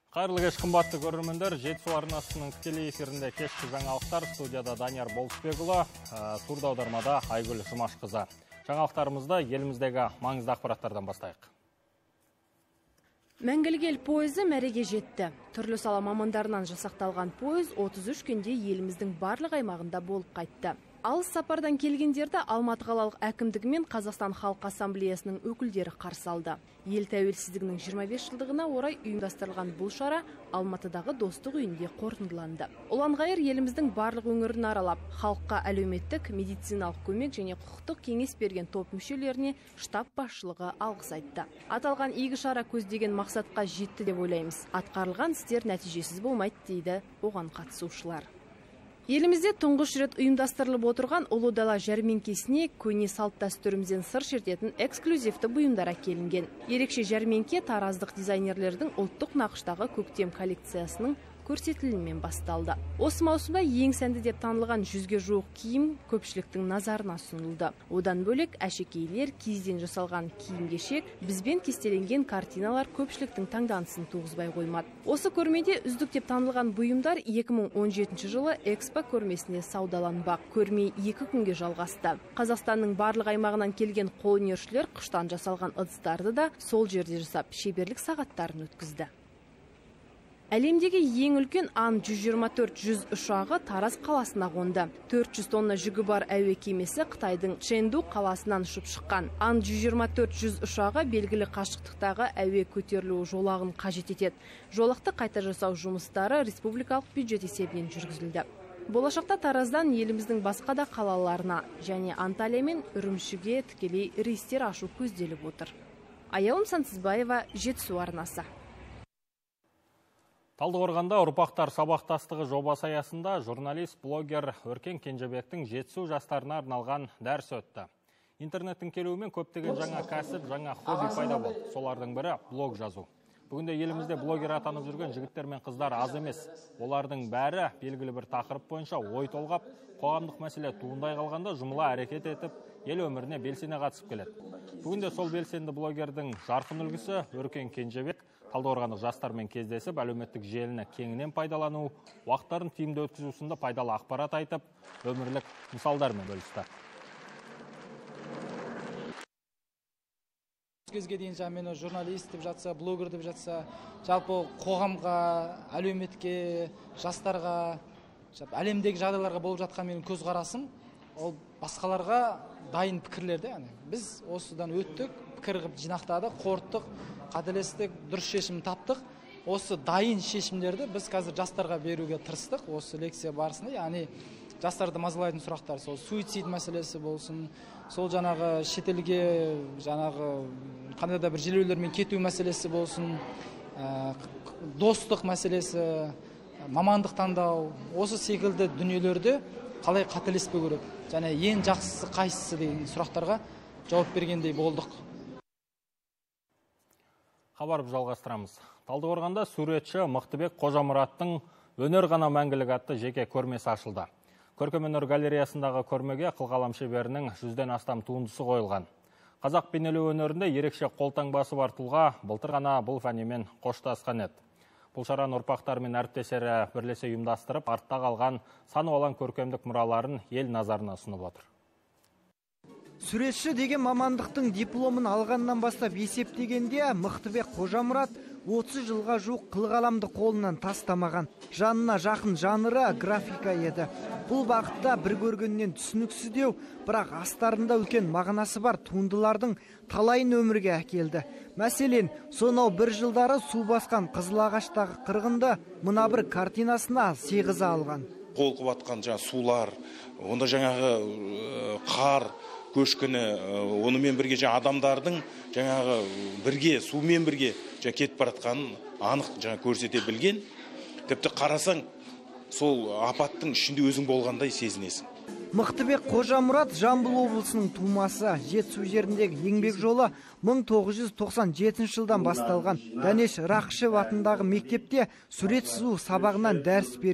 Қайырлы кеш, қымбатты көрермендер. Жетісу арнасының тікелей эфирінде кешкі жаңалықтар. Студияда Данияр Болысбекұлы, сурда аудармада Айгүл Жұмашқызы. Жаңалықтарымызды еліміздегі маңызды ақпараттардан бастайық. Мәңгілік ел пойызы мәреге жетті. Түрлі сала мамандарынан жасақталған пойыз 33 күнде еліміздің барлық аймағында болып қайтты. Алыс сапардан келгендерді Алматы қалалық әкімдігі мен Қазақстан Халық Ассамблеясының өкілдері қарсы алды. Ел тәуелсіздігінің 25 жылдығына орай ұйымдастырылған бұл шара Алматыдағы Достық үйінде қорытындыланды. Ұланғайыр еліміздің барлық өңірін аралап, халыққа әлеуметтік, медициналық көмек және құқықтық кеңес берген топ мүшелеріне штаб басшылығы алғыс айтты. Аталған игі шара көздеген мақсатқа жетті деп ойлаймыз. Атқарылған істер нәтижесіз болмайды дейді оған қатысушылар. Елімізде тұңғыш рет ұйымдастырылып отырған Ұлы дала жәрмеңкесіне көне салт дәстүрімізден сыр шертетін эксклюзивті бұйымдар әкелінген. Ерекше жәрмеңке тараздық дизайнерлердің ұлттық нақыштағы көктем коллекциясының көрсетіліммен басталды. Осы маусымда ең сәнді деп танылған 100-ге жуық киім көпшіліктің назарына ұсынылды. Одан бөлек әшекейлер, киізден жасалған киім-кешек, бізбен кестеленген картиналар көпшіліктің таңданысын туғызбай қоймады. Осы көрмеде үздік деп танылған бұйымдар 2017 жылы Экспо көрмесіне саудаланбақ. Көрме 2 күнге жалғасты. Қазақстанның барлық аймағынан келген қолөнершілер қыштан жасалған ыдыстарды да сол жерде жасап, шеберлік сағаттарын өткізді. Әлемдегі ең үлкен Ан-124-100 ұшағы Тараз қаласына қонды. 400 тонна жүгі бар әуе кемесі Қытайдың Чэнду қаласынан ұшып шыққан. Ан-124-100 ұшағы белгілі қашықтықтағы әуе көтерілу жолағын қажет етеді. Жолақты қайта жасау жұмыстары республикалық бюджет есебінен жүргізілді. Болашақта Тараздан еліміздің басқа да қалаларына және Анталия мен Үрімшіге тікелей рейстер ашу көзделіп отыр. Аяулым Сансызбаева, Жетісу арнасы. Талдықорғанда ұрпақтар сабақтастығы жобасы аясында журналист-блогер Өркен Кенжебектің Жетісу жастарына арналған дәріс өтті. Интернеттің келуімен көптеген жаңа кәсіп, жаңа хобби пайда болды. Солардың бірі блог жазу. Бүгінде елімізде блогер атанып жүрген жігіттер мен қыздар аз емес. Олардың бәрі белгілі бір тақырып бойынша ой толғап, қоғамдық мәселе туындай қалғанда жұмыла әрекет етіп, ел өміріне белсене қатысып келеді. Бүгінде сол белсенді блогердің жарқын үлгісі Өркен Кенжебек Талдықорғандық жастармен кездесіп, әлеуметтік желіні кеңінен пайдалану, уақыттарын тиімді өткізу сынды пайдалы ақпарат айтып, өмірлік мысалдармен бөлісті. Кезге дейін мені журналист деп жатса, блогер деп жатса, жалпы қоғамға, әлеуметке, жастарға, әлемдегі жағдайларға болып жатқан менің көзқарасым, ол басқаларға дайын пікірлерді. Біз осыдан өттік, пікір қып жинақтадық, қорыттық, қателестік, дұрыс шешім таптық. Осы дайын шешімдерді біз қазір жастарға беруге тырыстық. Осы лекция барысында, яғни жастарды мазалайтын сұрақтар, сол суицид мәселесі болсын, сол жаңағы шетелге қандай да бір желеулермен кету мәселесі болсын, достық мәселесі, мамандық таңдау, осы секілді дүниелерді қалай қателеспеу керек, және ең жақсысы қайсысы деген сұрақтарға жауап бергендей болдық. Хабарып жалғастырамыз. Талдықорғанда суретші Мықтыбек Қожамұраттың «Өнер ғана мәңгілік» атты жеке көрмесі ашылды. Көркемөнер галереясындағы көрмеге қылқалам шеберінің 100-ден астам туындысы қойылған. Қазақ бейнелеу өнерінде ерекше қолтаңбасы бар тұлға былтыр ғана бұл фәнемен қоштасқан еді. Бұл шараны ұрпақтар мен әріптестері бірлесе ұйымдастырып, артта қалған сан алуан көркемдік мұраларын ел назарына ұсынып отыр. Суретші деген мамандықтың дипломын алғаннан бастап есептегенде Мықтыбек Қожамұрат 30 жылға жуық қылқаламды қолынан тастамаған. Жанына жақын жанры графика еді. Бұл бағытта бір көргеннен түсініксіздеу, бірақ астарында үлкен мағынасы бар туындылардың талайын өмірге әкелді. Мәселен, сонау бір жылдары су басқан Қызылағаштағы қырғынды мына бір картинасына сыйғыза алған. Толқып атқан сулар, онда жаңағы қар көшкіні, онымен бірге адамдардың бірге, сумен бірге кетіп баратқанын анық көрсете білген. Тіпті қарасаң, сол апаттың ішінде өзің болғандай сезінесің. Мықтыбек Қожамұрат Жамбыл облысының тумасы. Жетісу жеріндегі еңбек жолы 1997 жылдан басталған. Дәнеш Рақышев атындағы мектепте сурет сызу сабағынан дәріс берген.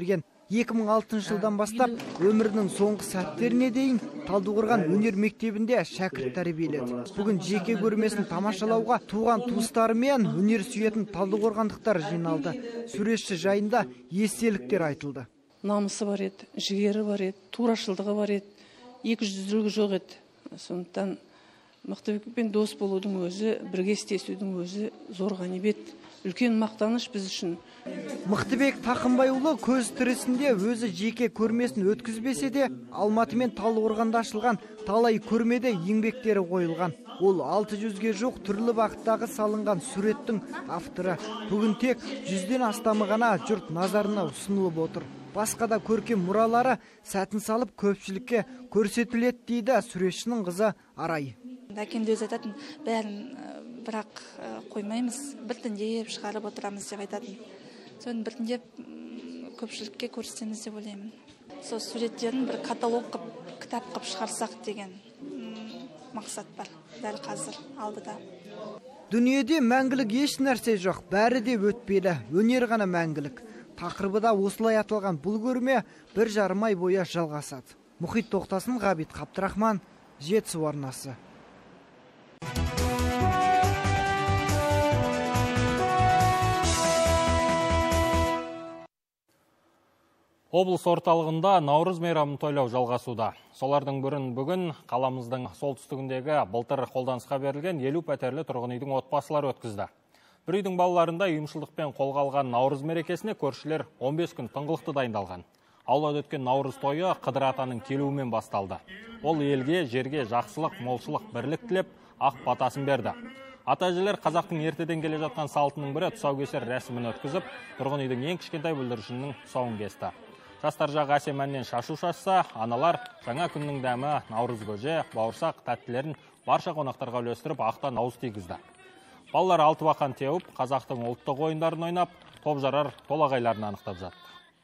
2006 жылдан бастап өмірінің соңғы сәттеріне дейін Талдықорған өнер мектебінде шәкірт тәрбиеледі. Бүгін жеке көрмесін тамашалауға туған туыстары мен өнер сүйетін талдықорғандықтар жиналды. Суретші жайында естеліктер айтылды. Намысы бар еді, жігері бар еді, турашылдығы бар еді, екіжүзділігі жоқ еді. Сондықтан Мықтыбекпен дос болудың өзі, бірге істесудің өзі зор ғанибет, үлкен мақтаныш біз үшін. Мықтыбек Тақымбайұлы көз тірісінде өзі жеке көрмесін өткізбесе де, Алматы мен Талдықорғанда ашылған талай көрмеде еңбектері қойылған. Ол 600-ге жоқ түрлі бағыттағы салынған суреттің авторы. Бүгін тек 100-ден астамы ғана жұрт назарына ұсынылып отыр. Басқа да көркем мұралары сәтін салып көпшілікке көрсетіледі дейді суретшінің қызы Арай. Әкем де өзі айтатын, бәрін бірақ қоймаймыз, біртіндеп шығарып отырамыз деп айтатын. Соны біртіндеп көпшілікке көрсетеміз деп ойлаймын. Сол суреттерін бір каталог қып, кітап қып шығарсақ деген мақсат бар. Дәл қазір алдыда. Дүниеде мәңгілік еш нәрсе жоқ, бәрі де өтпелі, өнер ғана мәңгілік. Тақырыбы да осылай аталған бұл көрме 1,5 ай бойы жалғасады. Мұхит Тоқтасын, Ғабит Қабдырахман, Жетісу арнасы. Облыс орталығында Наурыз мейрамын тойлау жалғасуда. Солардың бірін бүгін қаламыздың солтүстігіндегі былтыр қолданысқа берілген 50 пәтерлі тұрғын үйдің отбасылары өткізді. Бір үйдің балаларында ұйымшылдықпен қолға алған Наурыз мерекесіне көршілер 15 күн тыңғылықты дайындалған. Аулада өткен Наурыз тойы Қыдыр атаның келуімен басталды. Ол елге, жерге жақсылық, молшылық, бірлік тілеп, ақ батасын берді. Ата-әжелер қазақтың ертеден келе жатқан салтының бірі тұсаукесер рәсімін өткізіп, тұрғын үйдің ең кішкентай бүлдіршіннің тұсауын кесті. Жастар жағы әсем әннен шашу шашса, аналар жаңа күннің дәмі, наурыз көже, бауырсақ, тәттілерін барша қонақтарға үлестіріп ақтан ауыз тигізді. Балалар алтыбақан теуіп, қазақтың ұлттық ойындарын ойнап, топ жарар толағайларын анықтап жатты.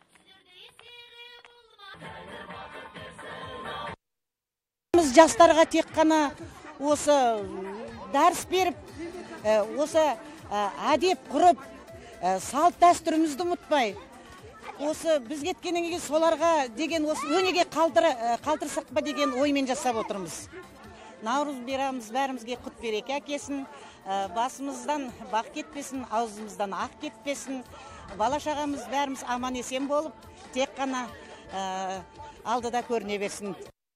Біз жастарға тек қана осы дәріс беріп, осы әдеп құрып, салт дәстүрімізді ұмытпай, осы біз кеткеннен кейін соларға деген осы өнеге қалдырсақ па деген оймен жасап отырмыз. Наурыз мейрамымыз бәрімізге құт береке әкелсін, басымыздан бақ кетпесін, аузымыздан ақ кетпесін, бала шағамыз бәріміз аман есен болып, тек қана алдыда көріне берсін.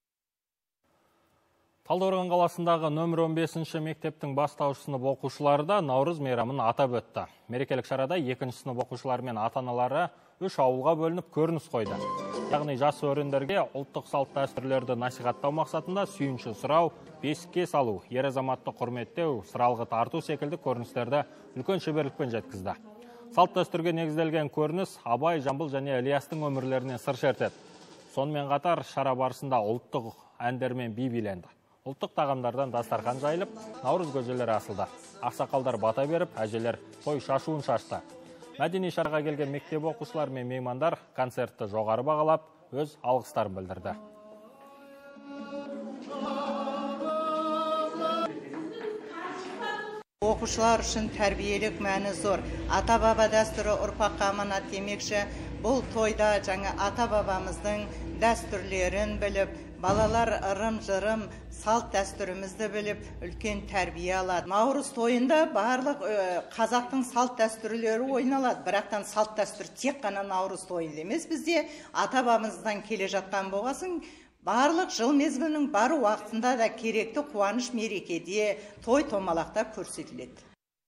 Талдықорған қаласындағы нөмір 15-ші мектептің бастауыш сынып оқушылары да Наурыз мейрамын атап өтті. Мерекелік шарада 2-ші сынып оқушылары мен ата-аналары 3 ауылға бөлініп көрініс қойды. Яғни жас өрендерге ұлттық салт дәстүрлерді насихаттау мақсатында сүйінші сұрау, бесікке салу, ер азаматты құрметтеу, сыралғы тарту секілді көріністерді үлкен шеберлікпен жеткізді. Салт дәстүрге негізделген көрініс Абай, Жамбыл және Ілиястың өмірлерінен сыр шертеді. Сонымен қатар шара барысында ұлттық әндермен би биленді. Ұлттық тағамдардан дастархан жайылып, наурыз көжелері асылды. Ақсақалдар бата беріп, әжелер той шашуын шашты. Мәдени шараға келген мектеп оқушылар мен меймандар концертті жоғары бағалап, өз алғыстарын білдірді. Оқушылар үшін тәрбиелік мәні зор. Ата-баба дәстүрі ұрпаққа аманат демекші, бұл тойда жаңа ата-бабамыздың дәстүрлерін біліп, балалар ырым-жырым, салт дәстүрімізді біліп, үлкен тәрбие алады. Наурыз тойында барлық қазақтың салт дәстүрлері ойналады. Бірақтан салт дәстүр тек қана наурыз тойында емес, бізде ата-бабамыздан келе жатқан болғасын, барлық жыл мезгілінің бар уақытында да керекті қуаныш мерекеде той томалақта көрсетіледі.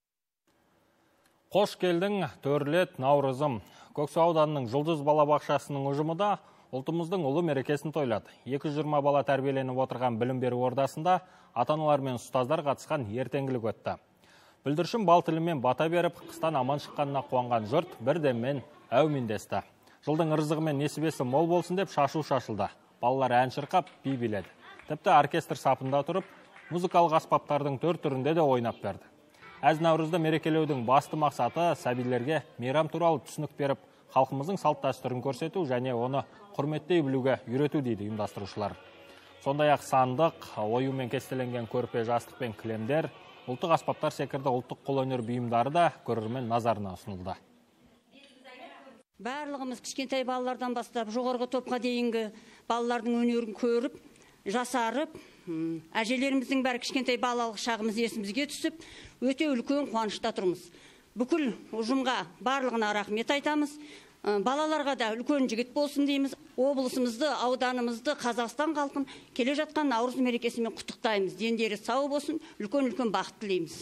Қош келдің, төрлет наурызым. Көксу ауданының Жұлдыз балабақшасының ұжымы да ұлтымыздың ұлы мерекесін тойлады. 220 бала тәрбиеленіп отырған білім беру ордасында ата-аналар мен ұстаздар қатысқан ертеңгілік өтті. Бүлдіршін бал тілімен бата беріп, қыстан аман шыққанына қуанған жұрт бірдеммен әумин-десті. Жылдың ырзығы мен несібесі мол болсын деп шашу шашылды. Балалар ән шырқап, би биледі. Тіпті оркестр сапында тұрып, музыкалық аспаптардың 4 түрінде де ойнап берді. Әз наурызды мерекелеудің басты мақсаты сәбилерге мейрам туралы түсінік беріп, халқымыздың салт дәстүрін көрсету және оны құрметтей білуге үйрету дейді ұйымдастырушылар. Сондай-ақ сандық, оюмен кестеленген көрпе, жастық пен кілемдер, ұлттық аспаптар секілді ұлттық қолөнер бұйымдары да көрермен назарына ұсынылды. Барлығымыз кішкентай балалардан бастап жоғарғы топқа дейінгі балалардың өнерін көріп, жасарып, әжелеріміздің бәрі кішкентай балалық шағымыз есімізге түсіп, өте үлкен қуанышта тұрмыз. Бүкіл ұжымға барлығына рахмет айтамыз. Балаларға да үлкен жігіт болсын дейміз. Облысымызды, ауданымызды, Қазақстан халқын келе жатқан Наурыз мерекесімен құттықтаймыз. Дендері сау болсын, үлкен бақыт тілейміз.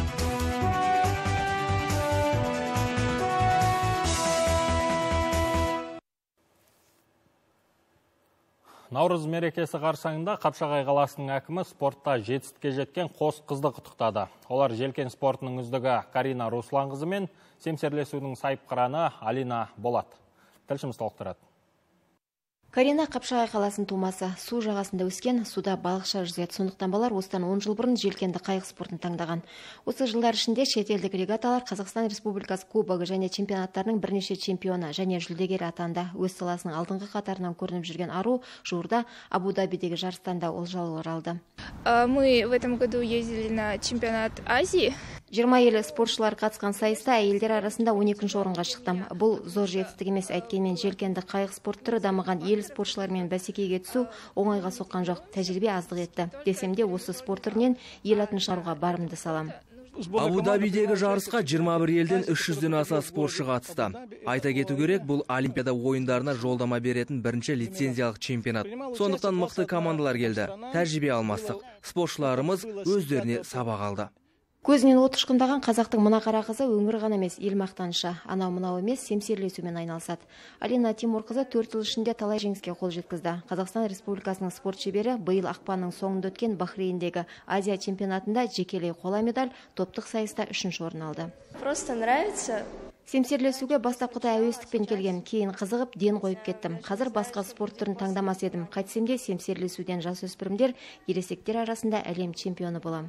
Наурыз мерекесі қарсаңында Қапшағай қаласының әкімі спортта жетістікке жеткен қос қызды құттықтады. Олар желкен спортының үздігі Карина Русланқызы мен семсерлесудің сайыпқыраны Алина Болат. Тілшіміз толықтырады. Карина Қапшағай қаласының тумасы, су жағасында өскен, суда балықша жүзеді. Сондықтан балар осыдан 10 жыл бұрын желкенді қайық спортын таңдаған. Осы жылдар ішінде шетелдік регаталар Қазақстан Республикасы кубогы және чемпионаттарының бірнеше чемпионы және жүлдегері атанды. Өз саласының алдыңғы қатарынан көрініп жүрген ару жуырда Абу-Дабидегі жарыстан да олжалы оралды. Мы в этом году ездили на чемпионат Азии. 20 елі спортшылар қатысқан сайыста әйелдер арасында 12-ші орынға шықтым. Бұл зор жетістік емес, әйткенмен желкенді қайық спорт түрі дамыған ел спортшылармен бәсекеге түсу оңайға соққан жоқ. Тәжірибе аздық етті. Десем де осы спорт түрінен ел атын шығаруға барымды салам. Абу-Дабидегі жарысқа 21 елден 300-ден аса спортшы қатысты. Айта кету керек, бұл Олимпиада ойындарына жолдама беретін бірінші лицензиялық чемпионат. Сондықтан мықты командалар келді. Тәжірибе алмастық. Спортшыларымыз өздеріне сабақ алды. Көзінен от ұшқындаған қазақтың мына қара қызы өңір ғана емес, ел мақтанышы. Анау-мынау емес, семсерлесумен айналысады. Алина Тимурқызы 4 жыл ішінде талай жеңіске қол жеткізді. Қазақстан Республикасының спорт шебері биыл ақпанның соңында өткен Бахрейндегі Азия чемпионатында жекелей қола медаль, топтық сайыста 3-ші орын алды. Просто нравится. Семсерлесуге бастапқыда әуестікпен келген, кейін қызығып ден қойып кеттім. Қазір басқа спорт түрін таңдамас едім. Қайтсем де семсерлесуден жасөспірімдер, ересектер арасында әлем чемпионы болам.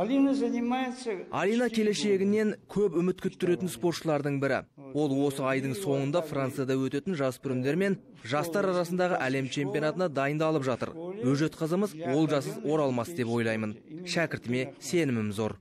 Алина келешегінен көп үміт күттіретін спортшылардың бірі. Ол осы айдың соңында Францияда өтетін жасөспірімдер мен жастар арасындағы әлем чемпионатына дайындалып жатыр. Өжет қызымыз олжасыз оралмас деп ойлаймын. Шәкіртіме сенімім зор.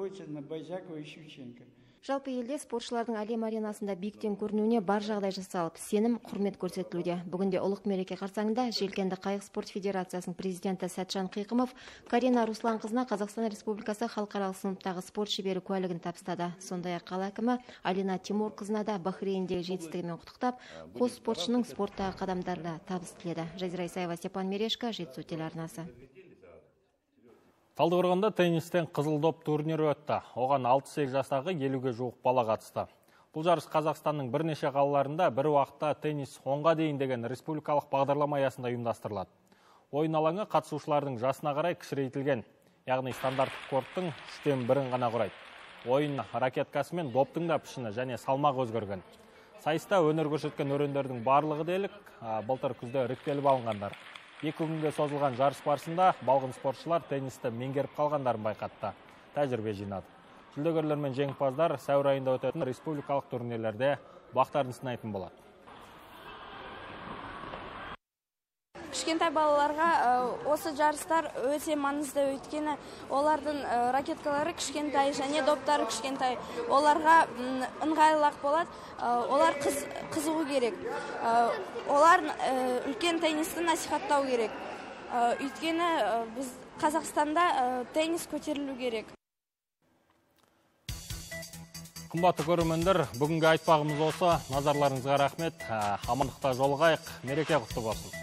Жалпы елде спортшылардың әлем аренасында биіктен көрінуіне бар жағдай жасалып, сенім, құрмет көрсетілуде. Бүгінде ұлық мереке қарсаңында Желкенді қайық спорт федерациясының президенті Сәтжан Қиқымов Карина Русланқызына Қазақстан Республикасы халықаралық сыныптағы спорт шебері куәлігін табыстады. Сондай-ақ қала әкімі Алина Тимурқызына да Бахрейндегі жетістігімен құттықтап, қос спортшының спорттағы қадамдарда табыс тіледі. Жазира Исаева, Степан Мерешко, Жетісу телеарнасы. Талдықорғанда теннистен қызыл доп турнирі өтті. Оған 6-8 жастағы 50-ге жуық бала қатысты. Бұл жарыс Қазақстанның бірнеше қалаларында бір уақытта теннис 10-ға дейін деген республикалық бағдарлама аясында ұйымдастырылады. Ойын алаңы қатысушылардың жасына қарай кішірейтілген, яғни стандарттық корттың 3/1 ғана құрайды. Ойын ракеткасы мен доптың да пішіні және салмақ өзгерген. Сайыста өнер көрсеткен өрендердің барлығы делік, былтыр күзде іріктеліп алынғандар. 2 күнге созылған жарыс барысында балғын спортшылар теннисті меңгеріп қалғандарын байқатты. Тәжірибе жинады. Жүлдегерлер мен жеңімпаздар сәуір айында өтетін республикалық турнирлерде бақтарын сынайтын болады. Кішкентай балаларға осы жарыстар өте маңызды, өйткені олардың ракеткалары кішкентай және доптары кішкентай. Оларға ыңғайлылық болады. Олар қызығу керек. Олар үлкен теннисті насихаттау керек. Өйткені біз Қазақстанда теннис көтерілу керек. Қымбатты көрермендер, бүгінгі айтпағымыз осы. Назарларыңызға рахмет. Амандықта жолығайық. Мереке құтты болсын.